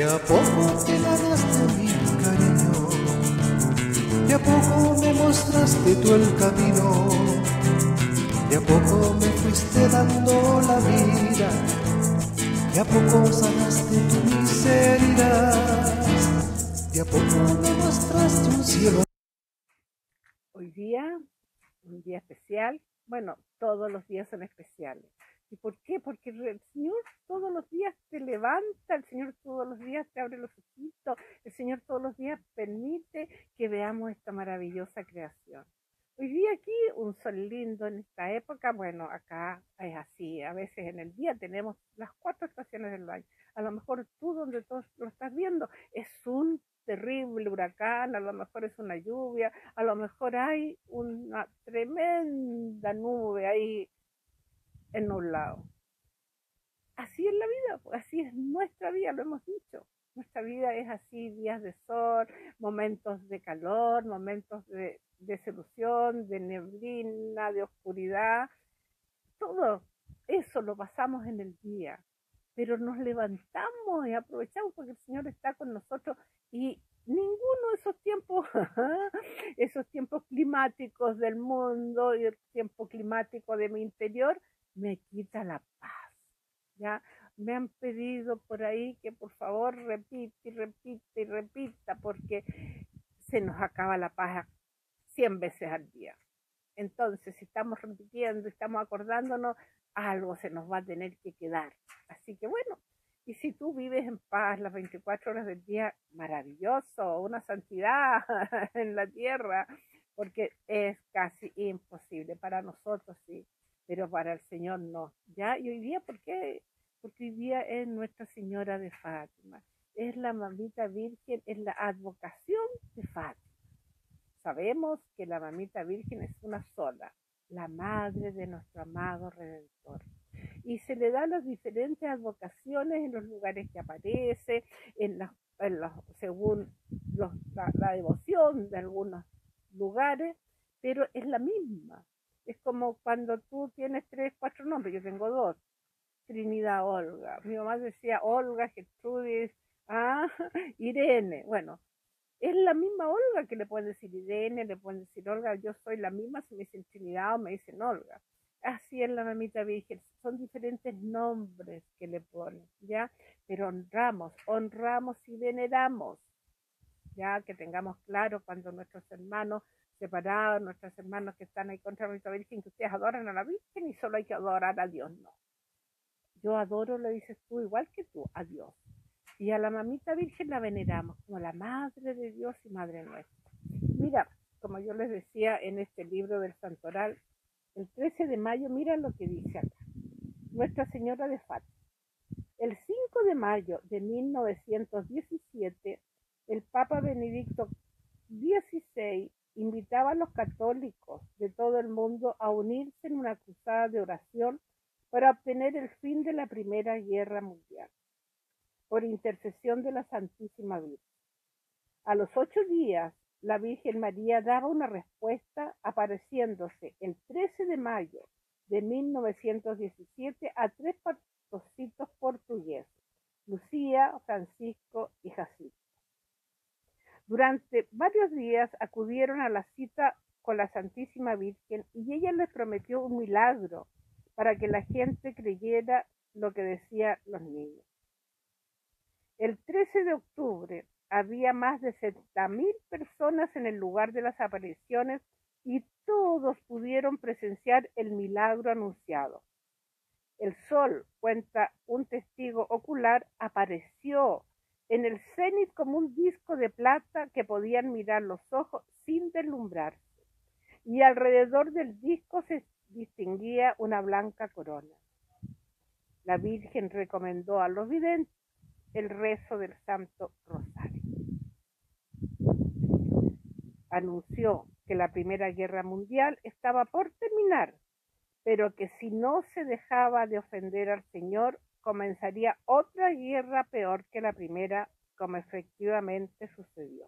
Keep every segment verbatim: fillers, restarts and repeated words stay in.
a poco te ganaste mi cariño, de a poco me mostraste tú el camino, de a poco me fuiste dando la vida, de a poco sanaste tu miseria, de a poco me mostraste un cielo. Hoy día, un día especial, bueno, todos los días son especiales. ¿Y por qué? Porque el Señor todos los días te levanta, el Señor todos los días te abre los ojitos, el Señor todos los días permite que veamos esta maravillosa creación. Hoy día aquí un sol lindo en esta época, bueno, acá es así, a veces en el día tenemos las cuatro estaciones del año. A lo mejor tú donde tú lo estás viendo es un terrible huracán, a lo mejor es una lluvia, a lo mejor hay una tremenda nube ahí en un lado. Así es la vida, así es nuestra vida, lo hemos dicho. Nuestra vida es así, días de sol, momentos de calor, momentos de desilusión, de neblina, de oscuridad. Todo eso lo pasamos en el día, pero nos levantamos y aprovechamos porque el Señor está con nosotros y ninguno de esos tiempos, esos tiempos climáticos del mundo y el tiempo climático de mi interior me quita la paz. Ya me han pedido por ahí que por favor repite y repite y repita porque se nos acaba la paz cien veces al día. Entonces, si estamos repitiendo, estamos acordándonos, algo se nos va a tener que quedar. Así que bueno, y si tú vives en paz las veinticuatro horas del día, maravilloso, una santidad en la tierra, porque es casi imposible para nosotros, sí, pero para el Señor no. ¿Ya? Y hoy día, ¿por qué? Porque hoy día es Nuestra Señora de Fátima, es la mamita virgen, es la advocación de Fátima. Sabemos que la mamita virgen es una sola, la madre de nuestro amado Redentor. Y se le dan las diferentes advocaciones en los lugares que aparece, en la, en la, según los, la, la devoción de algunos lugares, pero es la misma. Es como cuando tú tienes tres, cuatro nombres, yo tengo dos. Trinidad Olga. Mi mamá decía Olga, Gertrudis, ah, Irene. Bueno, es la misma Olga que le pueden decir Irene, le pueden decir Olga, yo soy la misma si me dicen Trinidad o me dicen Olga. Así es la mamita virgen, son diferentes nombres que le ponen, ¿ya? Pero honramos, honramos y veneramos, ya que tengamos claro cuando nuestros hermanos separados, nuestros hermanos que están ahí contra la mamita virgen, que ustedes adoran a la virgen y solo hay que adorar a Dios, no. Yo adoro, le dices tú, igual que tú, a Dios. Y a la mamita virgen la veneramos como la madre de Dios y madre nuestra. Mira, como yo les decía en este libro del Santoral, el trece de mayo, mira lo que dice acá. Nuestra Señora de Fátima. El cinco de mayo de mil novecientos diecisiete, el Papa Benedicto dieciséis invitaba a los católicos de todo el mundo a unirse en una cruzada de oración para obtener el fin de la Primera Guerra Mundial, por intercesión de la Santísima Virgen. A los ocho días, la Virgen María daba una respuesta apareciéndose el trece de mayo de mil novecientos diecisiete a tres pastorcitos portugueses, Lucía, Francisco y Jacinto. Durante varios días acudieron a la cita con la Santísima Virgen y ella les prometió un milagro para que la gente creyera lo que decían los niños. El trece de octubre había más de setenta mil personas en el lugar de las apariciones y todos pudieron presenciar el milagro anunciado. El sol, cuenta un testigo ocular, apareció en el cenit como un disco de plata que podían mirar los ojos sin deslumbrarse, y alrededor del disco se distinguía una blanca corona. La Virgen recomendó a los videntes el rezo del Santo Rosario. Anunció que la Primera Guerra Mundial estaba por terminar, pero que si no se dejaba de ofender al Señor, comenzaría otra guerra peor que la primera, como efectivamente sucedió.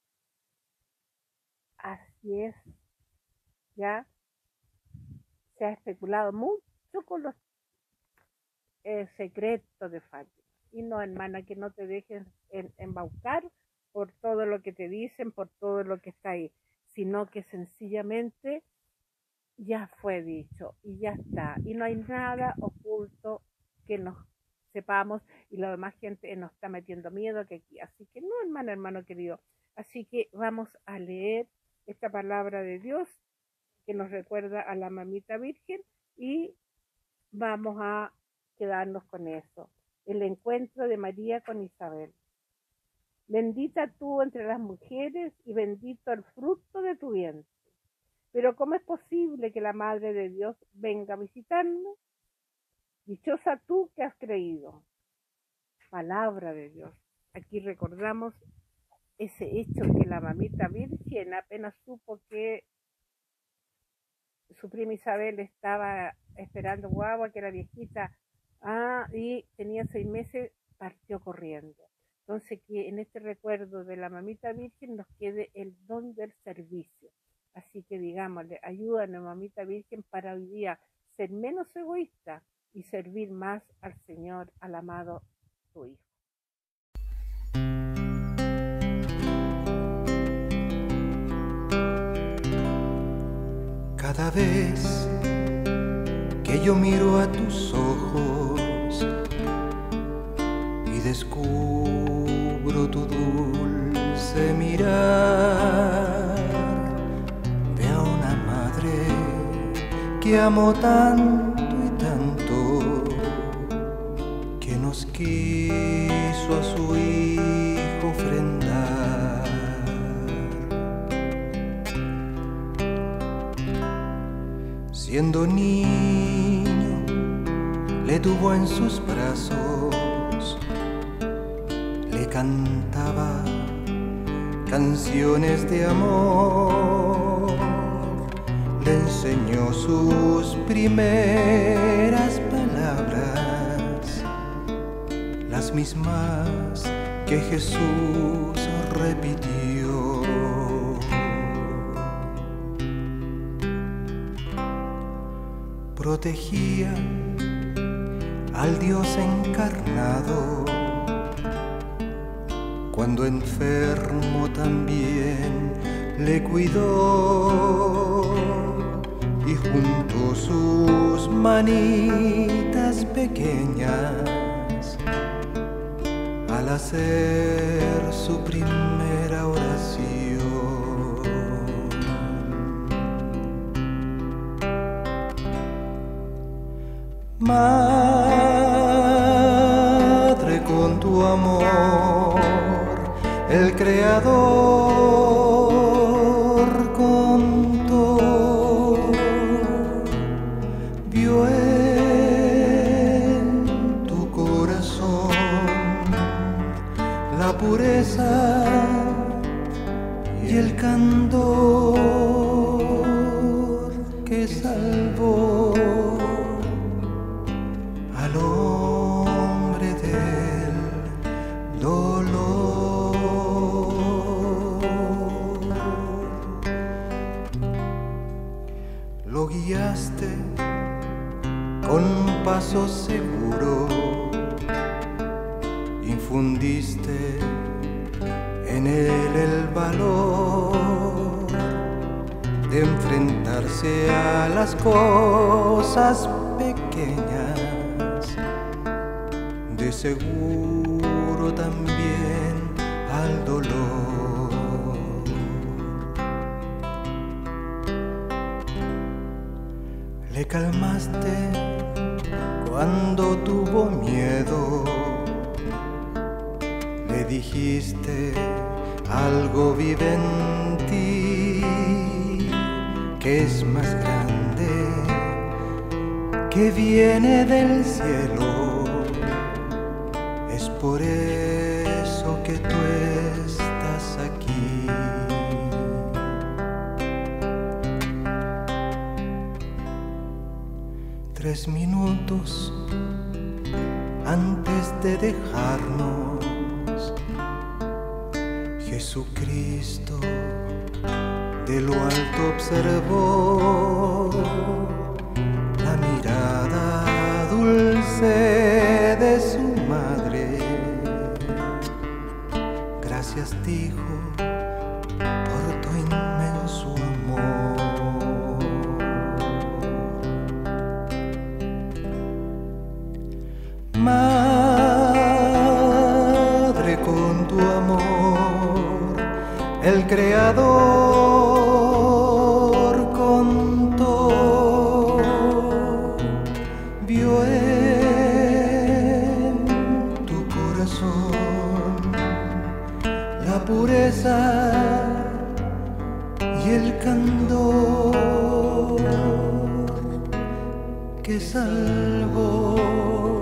Así es, ya se ha especulado mucho con los eh, secretos de Fátima. Y no, hermana, que no te dejes en, embaucar por todo lo que te dicen, por todo lo que está ahí, sino que sencillamente ya fue dicho y ya está. Y no hay nada oculto que nos sepamos y la demás gente nos está metiendo miedo que aquí. Así que no, hermano, hermano querido. Así que vamos a leer esta palabra de Dios que nos recuerda a la mamita virgen y vamos a quedarnos con eso. El encuentro de María con Isabel. Bendita tú entre las mujeres y bendito el fruto de tu vientre. Pero ¿cómo es posible que la Madre de Dios venga a visitarnos? Dichosa tú que has creído. Palabra de Dios. Aquí recordamos ese hecho que la mamita virgen apenas supo que su prima Isabel estaba esperando guagua, que era viejita, ah, y tenía seis meses, partió corriendo. Entonces que en este recuerdo de la mamita virgen nos quede el don del servicio. Así que digámosle, ayúdanos mamita virgen para hoy día ser menos egoísta y servir más al Señor, al amado tu Hijo. Cada vez que yo miro a tus ojos y descubro tu dulce mirar, veo una madre que amo tanto y tanto, que nos quiso a su hijo ofrendar. Siendo niño, le tuvo en sus brazos, le cantaba canciones de amor, le enseñó sus primeras palabras, las mismas que Jesús repitió. Protegía al Dios encarnado, cuando enfermo también le cuidó, y junto sus manitas pequeñas, al hacer su primera oración, Madre, con tu amor, el Creador contó, vio en tu corazón la pureza y el candor que salvó al hombre del dolor. Lo guiaste con paso seguro, infundiste en él el valor de enfrentarse a las cosas pequeñas, de seguro también al dolor. Le calmaste cuando tuvo miedo, le dijiste algo vive en ti que es más grande, que viene del cielo. Es por eso que tú estás aquí. Tres minutos antes de dejarnos, Jesucristo de lo alto observó la mirada dulce de su madre testigo por tu inmenso amor. Madre, con tu amor, el Creador contó, vio en tu corazón la pureza y el candor que salvó.